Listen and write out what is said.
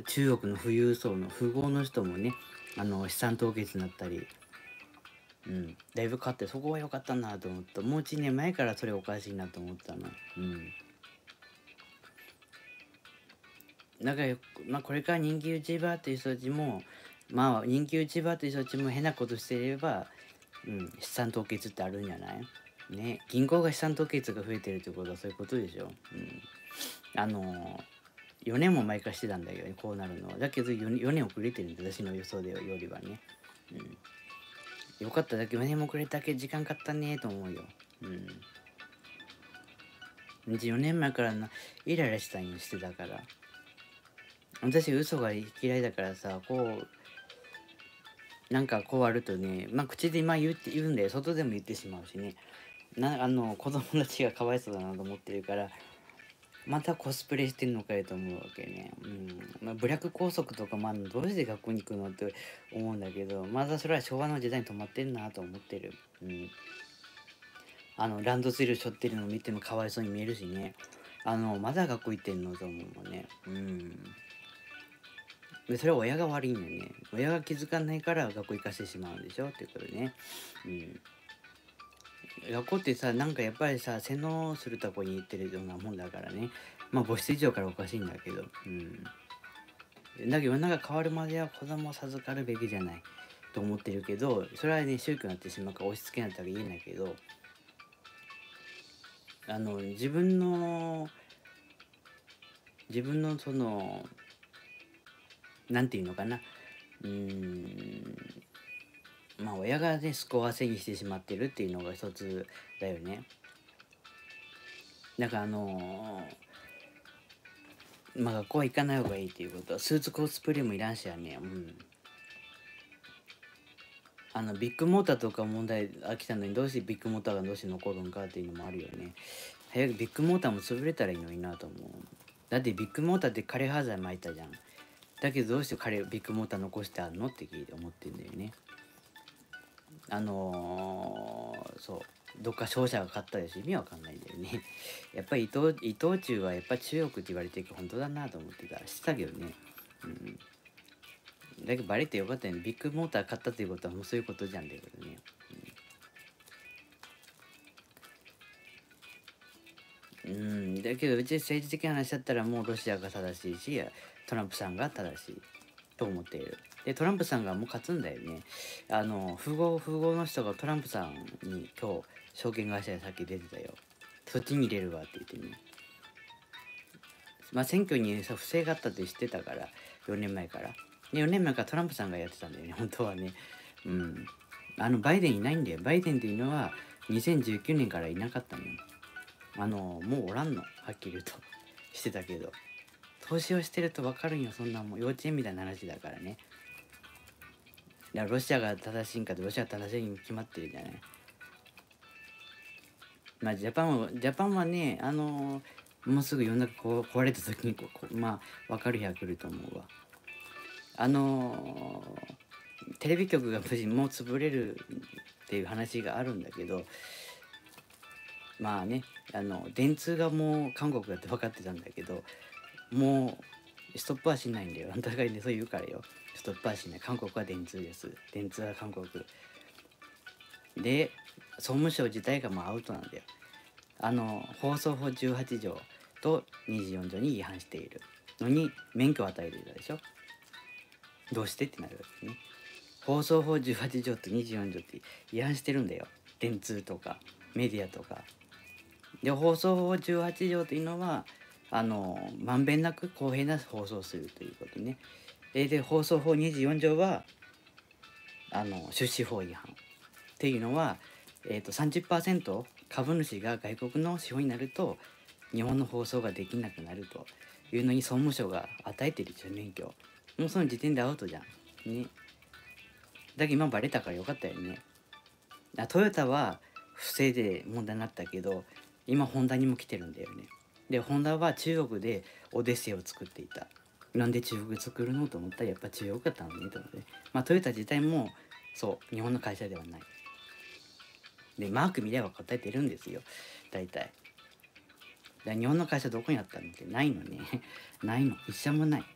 中国の富裕層の富豪の人もね資産凍結になったり、だいぶ変わって、そこは良かったなと思った。もう1年前からそれおかしいなと思ったの。だからこれから人気 YouTuber っていう人たちも人気 YouTuber っていう人たちも変なことしてれば、資産凍結ってあるんじゃないね。銀行が資産凍結が増えてるってことはそういうことでしょ。4年も前からしてたんだけどね、こうなるのは。だけど 4年遅れてるんで、私の予想でよりはね。よかっただけ、4年も遅れただけ時間かかったねと思うよ。4年前からイライラしたんよ、してたから。私嘘が嫌いだからさ、なんかこうあるとね、口で言うんだよ。外でも言ってしまうしね。子供たちがかわいそうだなと思ってるから、またコスプレしてんのかよと思うわけね。ブラック校則とかどうして学校に行くのって思うんだけど、まだそれは昭和の時代に止まってんなと思ってる。ランドセル背負ってるのを見てもかわいそうに見えるしね。まだ学校行ってんのと思うもんね。でそれは親が悪いんよね。親が気づかないから学校行かせてしまうんでしょっていうことでね。学校ってさ、なんかやっぱりさ、洗脳するとこに行ってるようなもんだからね。母子以上からおかしいんだけど。だけど世の中変わるまでは子供を授かるべきじゃないと思ってるけど、それはね、宗教になってしまうから押し付けになったら言えないけど、自分のその、なんていうのかな。親がね、スコア制にしてしまってるっていうのが一つだよね。だから学校は行かない方がいいっていうこと。スーツコスプレもいらんしやね。ビッグモーターとか問題飽きたのに、どうしてビッグモーターがどうして残るんかっていうのもあるよね。早くビッグモーターも潰れたらいいのになと思う。だってビッグモーターって枯葉剤巻いたじゃん。だけどどうしてビッグモーター残してあるのって聞いて思ってんだよね。そうどっか商社が買ったでしょ、意味わかんないんだよね。やっぱり伊藤忠はやっぱ中国って言われてるけど本当だなと思ってたけどね。だけどバレてよかったよね。ビッグモーター買ったということはもうそういうことじゃんだけどね。だけどうち政治的な話だったらもうロシアが正しいし、トランプさんが正しいと思っている。でトランプさんがもう勝つんだよね。富豪の人がトランプさんに今日証券会社でさっき出てたよ。そっちに入れるわって言ってね。選挙にさ不正があったって知ってたから、4年前から。で4年前からトランプさんがやってたんだよね、本当はね。バイデンいないんだよ。バイデンっていうのは2019年からいなかったのよ。もうおらんの、はっきり言うと。してたけど。投資をしてると分かるんよ、そんなもん。幼稚園みたいな話だからね。だからロシアが正しいんかと、ロシアが正しいに決まってるじゃない。ジャパンはね、もうすぐ世の中壊れた時に分かる日が来ると思うわ。テレビ局が無事もう潰れるっていう話があるんだけど、電通がもう韓国だって分かってたんだけど、もうストップはしないんだよ。お互いにそう言うからよ。ストップはしない。韓国は電通です。電通は韓国で、総務省自体がもうアウトなんだよ。放送法18条と24条に違反しているのに免許を与えるでしょ。どうしてってなるわけね。放送法18条と24条って違反してるんだよ、電通とかメディアとかで。放送法18条というのはまんべんなく公平な放送をするということね。で放送法24条は出資法違反っていうのは、30% 株主が外国の資本になると日本の放送ができなくなるというのに総務省が与えてるじゃん、免許。もうその時点でアウトじゃんね。だけど今バレたからよかったよね。トヨタは不正で問題になったけど、今ホンダにも来てるんだよね。でホンダは中国でオデッセイを作っていた。なんで中国で作るのと思ったらやっぱ中国だったのねと思って、トヨタ自体もそう日本の会社ではない。でマーク見れば答えてるんですよ、大体。日本の会社どこにあったのってないのね。ないの、一社もない。